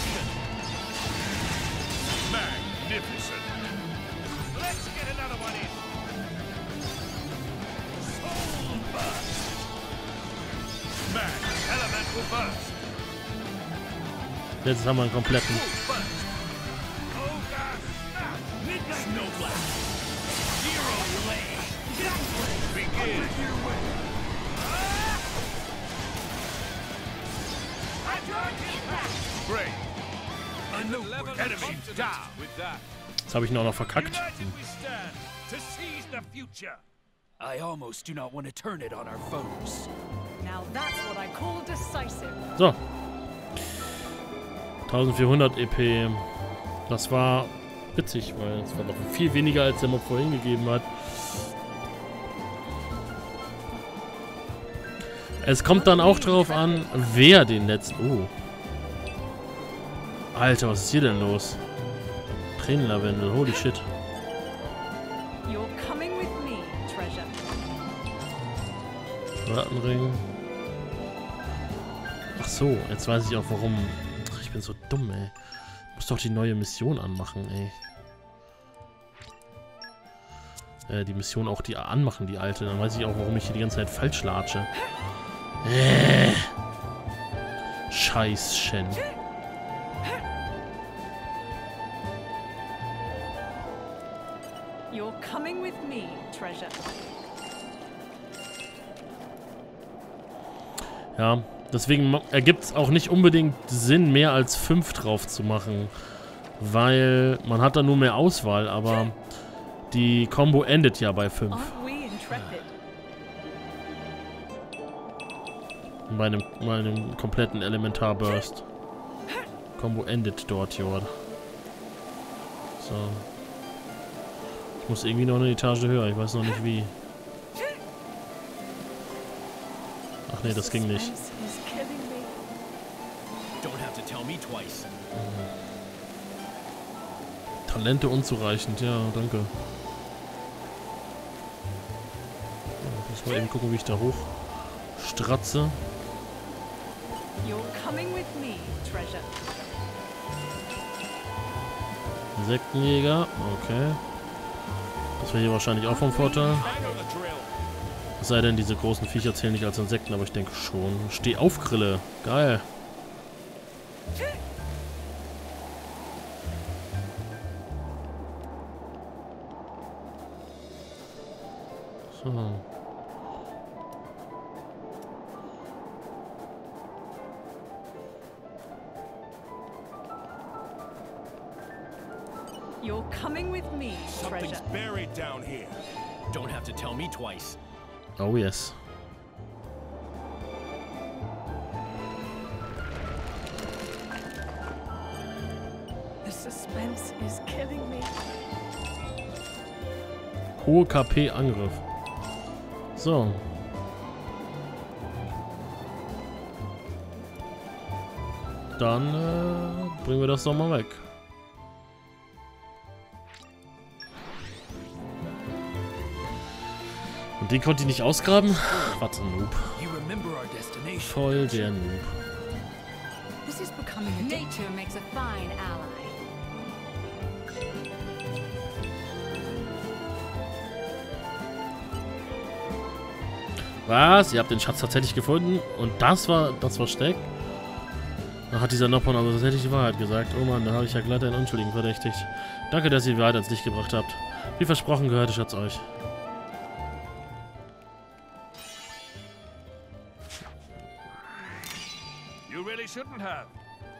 Magnificent. Let's get another one in. Soul burst. Elemental burst. Jetzt haben wir einen kompletten. Full burst. Oh God. Midnight Snow blast. Zero delay. Begin. Great. A new enemy down with that. Jetzt habe ich ihn auch noch verkackt. United we stand to seize the future. I almost do not want to turn it on our foes. Now that's what I call decisive. So. 1400 EP. Das war witzig, weil es war noch viel weniger, als der Mob vorhin gegeben hat. Es kommt dann auch drauf an, wer den letzten... Oh. Alter, was ist hier denn los? Tränenlavendel, holy shit. You're coming with me, treasure. Rattenring. Ach so, jetzt weiß ich auch warum. Ach, ich bin so dumm, ey. Muss doch die neue Mission anmachen, ey. Die Mission auch die anmachen, die alte. Dann weiß ich auch, warum ich hier die ganze Zeit falsch latsche. Scheiß Shen. You're coming with me, treasure. Ja, deswegen ergibt es auch nicht unbedingt Sinn, mehr als 5 drauf zu machen. Weil man hat da nur mehr Auswahl, aber die Combo endet ja bei 5. Aren't we intrepid? Bei einem kompletten Elementarburst. Combo endet dort, Jord. So. Ich muss irgendwie noch eine Etage höher, ich weiß noch nicht wie. Ach nee, das ging nicht. Suspense is killing me. Don't have to tell me twice. Talente unzureichend, ja, danke. Ich muss mal eben gucken, wie ich da hoch stratze. You're coming with me, treasure. Insektenjäger, okay. Das wäre hier wahrscheinlich auch vom Vorteil. I know the drill. Es sei denn, diese großen Viecher zählen nicht als Insekten, aber ich denke schon. Steh auf, Grille. Geil. So. You're coming with me, Something's treasure. buried down here. Don't have to tell me twice. Oh yes. The suspense is killing me. Hohe KP-Angriff. So. Dann bringen wir das doch mal weg. Und den konnte ich nicht ausgraben? Was ein Noob. You remember our destination. Voll der Noob. This is becoming a Nature makes a fine ally. Was? Ihr habt den Schatz tatsächlich gefunden? Und das war das Versteck? Da hat dieser Noppon aber tatsächlich die Wahrheit gesagt. Oh Mann, da habe ich ja glatt einen Unschuldigen verdächtigt. Danke, dass ihr die Wahrheit ans Licht gebracht habt. Wie versprochen gehört der Schatz euch. You really shouldn't have.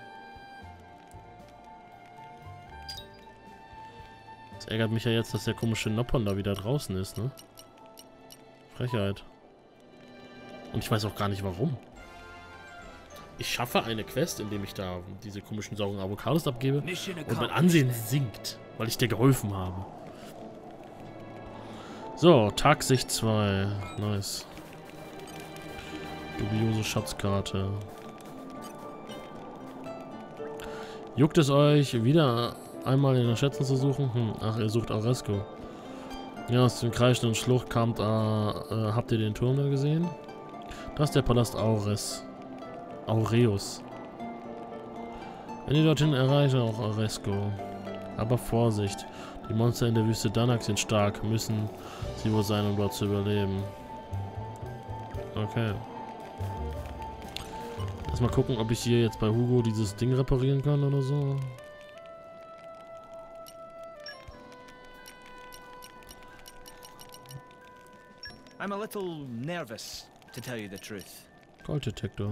Das ärgert mich ja jetzt, dass der komische Noppon da wieder draußen ist, ne? Frechheit. Und ich weiß auch gar nicht warum. Ich schaffe eine Quest, indem ich da diese komischen sauren Avocados abgebe und mein Ansehen sinkt, weil ich dir geholfen habe. So, Tagsicht 2. Nice. Dubiose Schatzkarte. Juckt es euch, wieder einmal in den Schätzen zu suchen? Ach, ihr sucht Auresco. Ja, aus dem kreischenden Schlucht kamt, habt ihr den Turm da gesehen? Das ist der Palast Aureus. Wenn ihr dorthin erreicht, auch Auresco. Aber Vorsicht, die Monster in der Wüste Danak sind stark, müssen sie wohl sein, um dort zu überleben. Okay. Erstmal gucken, ob ich hier jetzt bei Hugo dieses Ding reparieren kann oder so. I'm a little nervous, to tell you the truth. Golddetektor.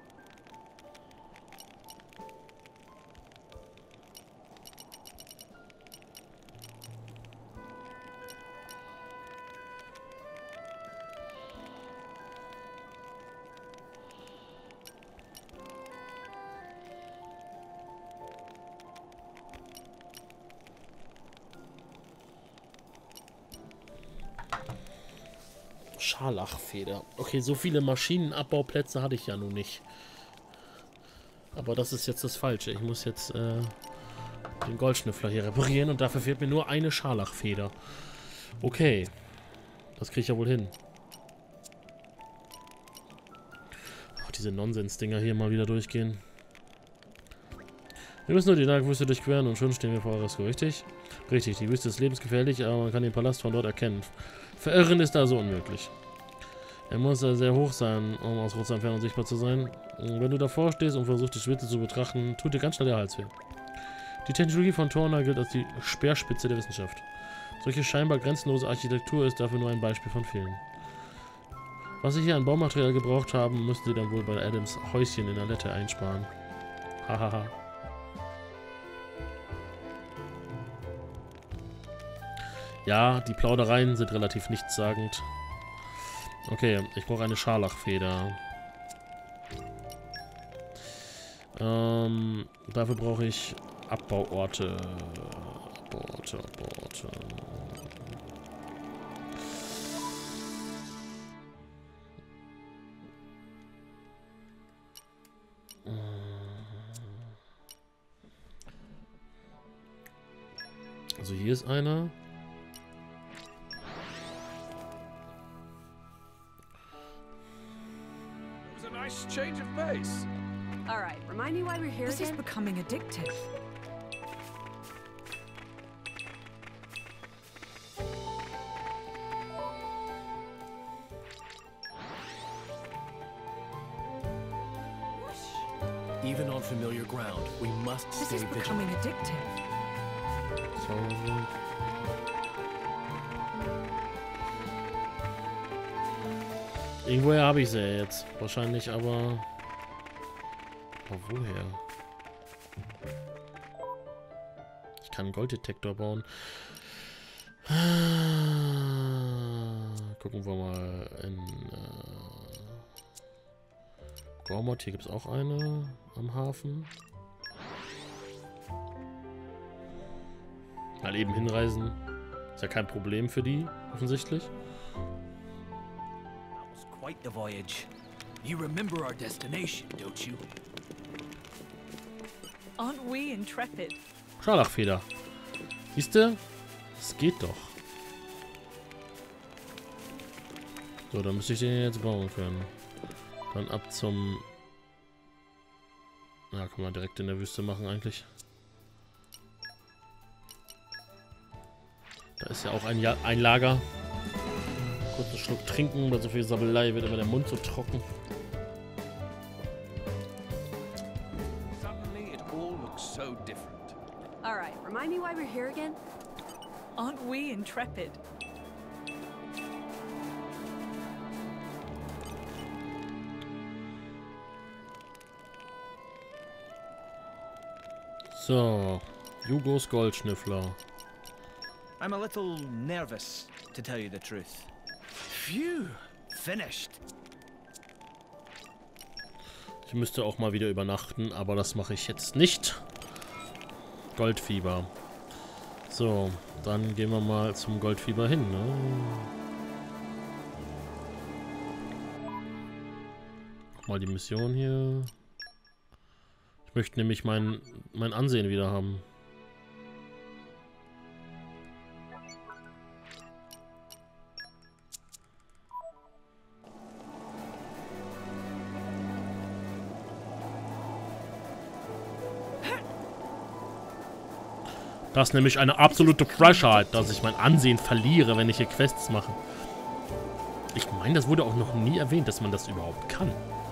Scharlachfeder. Okay, so viele Maschinenabbauplätze hatte ich ja nun nicht. Aber das ist jetzt das Falsche. Ich muss jetzt den Goldschnüffler hier reparieren und dafür fehlt mir nur eine Scharlachfeder. Okay. Das kriege ich ja wohl hin. Ach, diese Nonsens-Dinger hier mal wieder durchgehen. Wir müssen nur die Danak-Wüste durchqueren und schon stehen wir vor Auresco, richtig? Richtig, die Wüste ist lebensgefährlich, aber man kann den Palast von dort erkennen. Verirren ist da so unmöglich. Er muss sehr hoch sein, um aus großer Entfernung sichtbar zu sein. Wenn du davor stehst und versuchst, die Spitze zu betrachten, tut dir ganz schnell der Hals weh. Die Technologie von Torna gilt als die Speerspitze der Wissenschaft. Solche scheinbar grenzenlose Architektur ist dafür nur ein Beispiel von vielen. Was sie hier an Baumaterial gebraucht haben, müssten sie dann wohl bei Adams Häuschen in Alette einsparen. Hahaha. Ja, die Plaudereien sind relativ nichtssagend. Okay, ich brauche eine Scharlachfeder. Dafür brauche ich Abbauorte. Abbauorte. Also hier ist einer. Nice change of pace. All right, remind me why we're here This is again? becoming addictive. Even on familiar ground, we must This stay is vigilant. becoming addictive. Irgendwoher habe ich sie ja jetzt. Wahrscheinlich aber... Aber woher? Ich kann einen Golddetektor bauen. Gucken wir mal in... Gormod, hier gibt es auch eine am Hafen. Mal eben hinreisen. Ist ja kein Problem für die, offensichtlich. Quite the voyage. You remember our destination, don't you? Aren't we intrepid? Scharlachfeder. Siehst du? Es geht doch. So, dann müsste ich den jetzt bauen können. Dann ab zum... Ja, kann man direkt in der Wüste machen eigentlich. Da ist ja auch ein Lager. Kurz einen Schluck trinken, bei so viel Sabbelei wird immer der Mund so trocken. Suddenly it all looks so different. All right, remind me why we're here again? Aren't we intrepid? So, Hugos Goldschnüffler. I'm a little nervous, to tell you the truth. Phew, finished. Ich müsste auch mal wieder übernachten, aber das mache ich jetzt nicht. Goldfieber. So, dann gehen wir mal zum Goldfieber hin, ne? Mal die Mission hier. Ich möchte nämlich mein Ansehen wieder haben. Das ist nämlich eine absolute Frechheit, dass ich mein Ansehen verliere, wenn ich hier Quests mache. Ich meine, das wurde auch noch nie erwähnt, dass man das überhaupt kann.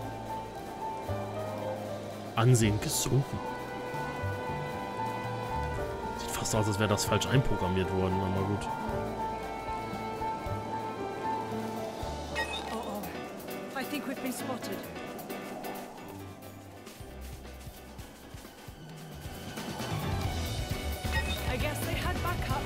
Ansehen gesunken. Sieht fast aus, als wäre das falsch einprogrammiert worden, aber gut. Oh, I think we've been spotted. I guess they had backup.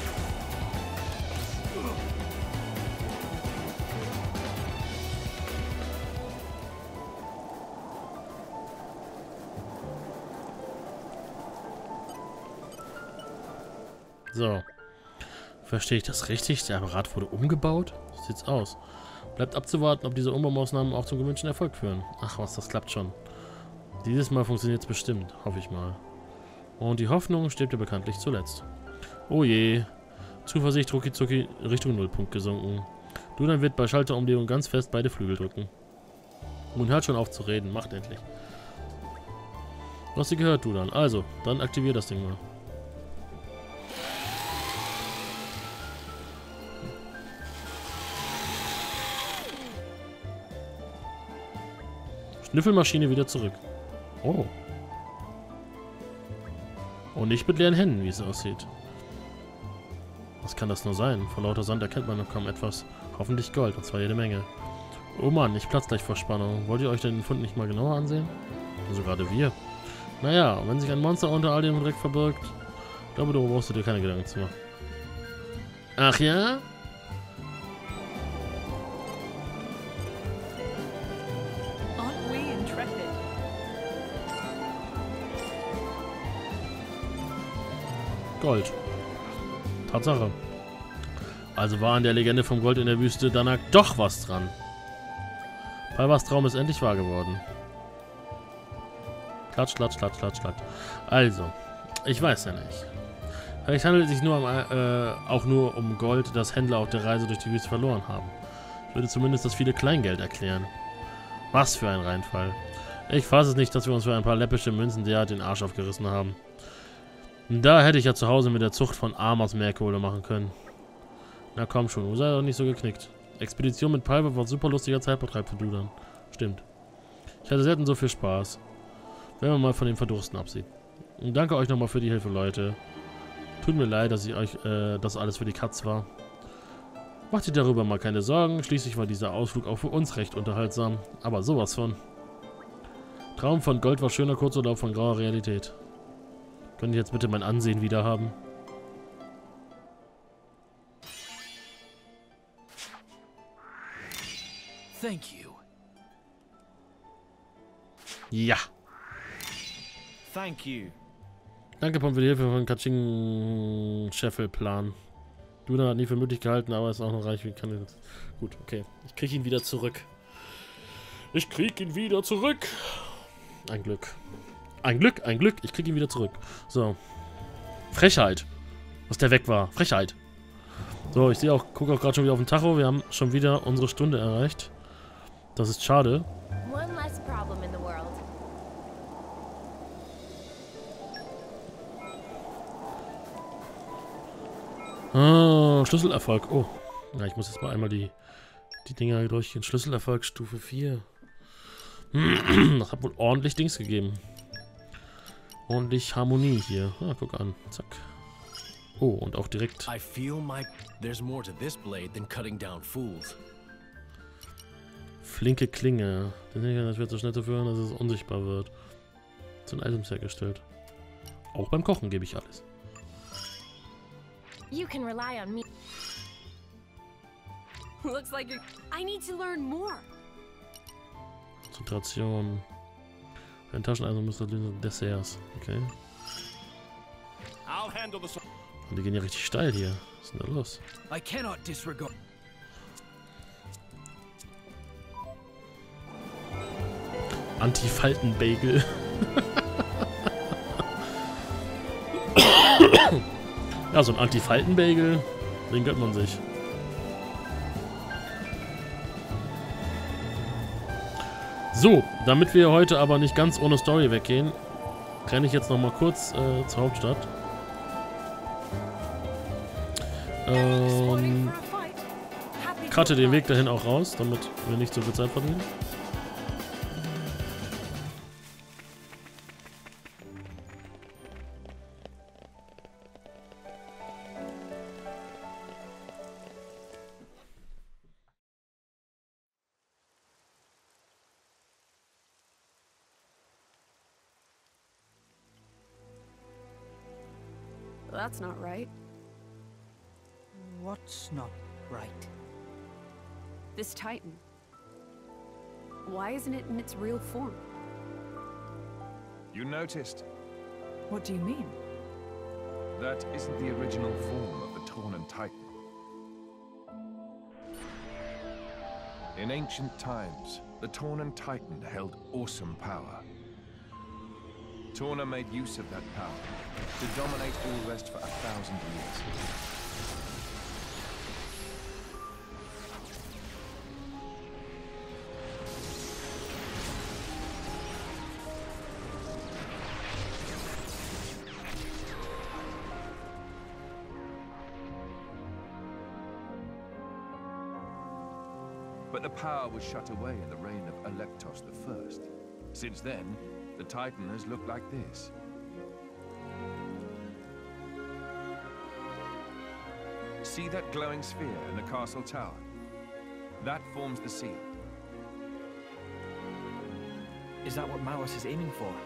So. Verstehe ich das richtig? Der Apparat wurde umgebaut? So sieht's aus. Bleibt abzuwarten, ob diese Umbaumaßnahmen auch zum gewünschten Erfolg führen. Ach was, das klappt schon. Dieses Mal funktioniert es bestimmt, hoffe ich mal. Und die Hoffnung stirbt ja bekanntlich zuletzt. Oh je. Zuversicht rucki-zucki Richtung Nullpunkt gesunken. Dudan wird bei Schalterumlegung ganz fest beide Flügel drücken. Nun hört schon auf zu reden, macht endlich. Du hast sie gehört, Dudan. Also, dann aktivier das Ding mal. Schnüffelmaschine wieder zurück. Oh. Und nicht mit leeren Händen, wie es aussieht. Was kann das nur sein? Vor lauter Sand erkennt man noch kaum etwas. Hoffentlich Gold, und zwar jede Menge. Oh Mann, ich platze gleich vor Spannung. Wollt ihr euch den Fund nicht mal genauer ansehen? Also gerade wir. Naja, wenn sich ein Monster unter all dem Dreck verbirgt, glaube, du brauchst du dir keine Gedanken zu machen. Ach ja? Aren't we intrepid? Gold. Tatsache. Also war an der Legende vom Gold in der Wüste Danak doch was dran. Palvas Traum ist endlich wahr geworden. Klatsch, klatsch, klatsch, klatsch, klatsch. Also, ich weiß ja nicht. Vielleicht handelt es sich auch nur um Gold, das Händler auf der Reise durch die Wüste verloren haben. Ich würde zumindest das viele Kleingeld erklären. Was für ein Reinfall. Ich fasse es nicht, dass wir uns für ein paar läppische Münzen derart den Arsch aufgerissen haben. Da hätte ich ja zu Hause mit der Zucht von Amers Meerkohle machen können. Na komm schon, sei doch nicht so geknickt. Expedition mit Palva war super lustiger Zeitvertreib für Dudan. Stimmt. Ich hatte selten so viel Spaß. Wenn man mal von dem Verdursten absieht. Und danke euch nochmal für die Hilfe, Leute. Tut mir leid, dass ich euch das alles für die Katz war. Macht ihr darüber mal keine Sorgen. Schließlich war dieser Ausflug auch für uns recht unterhaltsam. Aber sowas von. Traum von Gold war schöner Kurzurlaub von grauer Realität. Könnt ihr jetzt bitte mein Ansehen wieder haben? Thank you. Ja. Thank you. Danke, Pom, für die Hilfe von Kaching-Scheffel-Plan. Dudan hat nie für möglich gehalten, aber ist auch noch reich wie kann ich. Gut, okay. Ich kriege ihn wieder zurück. Ich krieg ihn wieder zurück. Ein Glück. Ein Glück, ein Glück. Ich krieg ihn wieder zurück. So. Frechheit. Dass der weg war. Frechheit. So, ich sehe auch, gucke auch gerade schon wieder auf den Tacho. Wir haben schon wieder unsere Stunde erreicht. Das ist schade. One less problem in the world. Ah, Schlüsselerfolg. Oh. Ja, ich muss jetzt mal einmal die Dinger durchgehen. Schlüsselerfolg Stufe 4. Das hat wohl ordentlich Dings gegeben. Ordentlich Harmonie hier. Ah, guck an. Zack. Oh, und auch direkt. I feel there's more to this blade than cutting down fools. Flinke Klinge. Das wird so schnell zu führen, dass es unsichtbar wird. Sind Items hergestellt. Auch beim Kochen gebe ich alles. You can rely on me. Looks like you're... I need to learn more. Konzentration. Ein Tascheneisen müsste Desserts. Okay. I'll handle the... Und die gehen ja richtig steil hier. Was ist denn da los? I cannot disregard. Anti-Falten-Bagel. Ja, so ein Anti-Falten-Bagel, den gönnt man sich. So, damit wir heute aber nicht ganz ohne Story weggehen, renne ich jetzt noch mal kurz zur Hauptstadt. Cutte den Weg dahin auch raus, damit wir nicht so viel Zeit verlieren. That's not right. What's not right? This Titan. Why isn't it in its real form? You noticed? What do you mean? That isn't the original form of the Tornan Titan. In ancient times, the Tornan Titan held awesome power. Torna made use of that power to dominate all West for 1,000 years. But the power was shut away in the reign of Electos I. Since then, the Titan has looked like this. See that glowing sphere in the castle tower? That forms the seal. Is that what Malus is aiming for?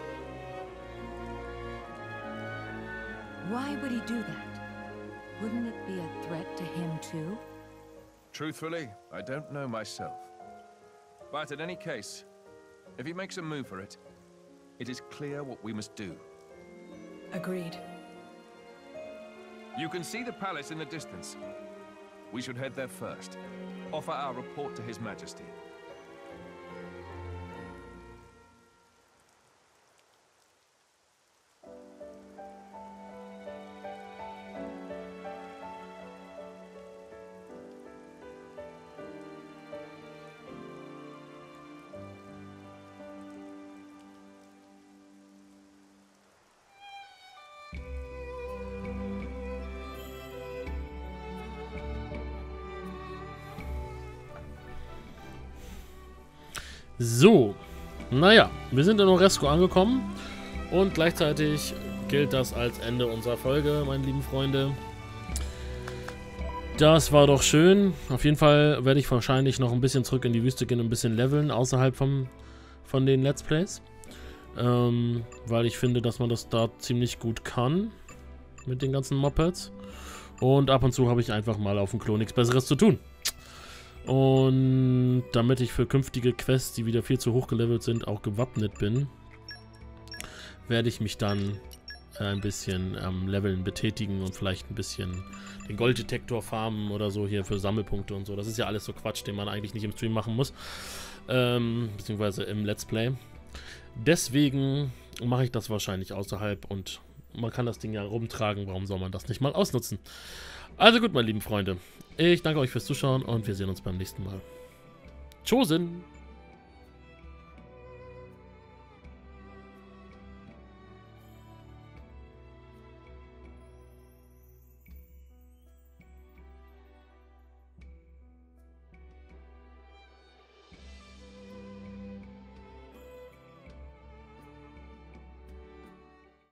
Why would he do that? Wouldn't it be a threat to him too? Truthfully, I don't know myself. But in any case, if he makes a move for it, it is clear what we must do. Agreed. You can see the palace in the distance. We should head there first. Offer our report to His Majesty. So, naja, wir sind in Oresco angekommen und gleichzeitig gilt das als Ende unserer Folge, meine lieben Freunde. Das war doch schön. Auf jeden Fall werde ich wahrscheinlich noch ein bisschen zurück in die Wüste gehen und ein bisschen leveln außerhalb von den Let's Plays. Weil ich finde, dass man das da ziemlich gut kann mit den ganzen Mopeds. Und ab und zu habe ich einfach mal auf dem Klo nichts Besseres zu tun. Und damit ich für künftige Quests, die wieder viel zu hoch gelevelt sind, auch gewappnet bin, werde ich mich dann ein bisschen am Leveln betätigen und vielleicht ein bisschen den Golddetektor farmen oder so hier für Sammelpunkte und so. Das ist ja alles so Quatsch, den man eigentlich nicht im Stream machen muss, beziehungsweise im Let's Play. Deswegen mache ich das wahrscheinlich außerhalb und man kann das Ding ja rumtragen, warum soll man das nicht mal ausnutzen? Also gut, meine lieben Freunde. Ich danke euch fürs Zuschauen und wir sehen uns beim nächsten Mal. Chosen!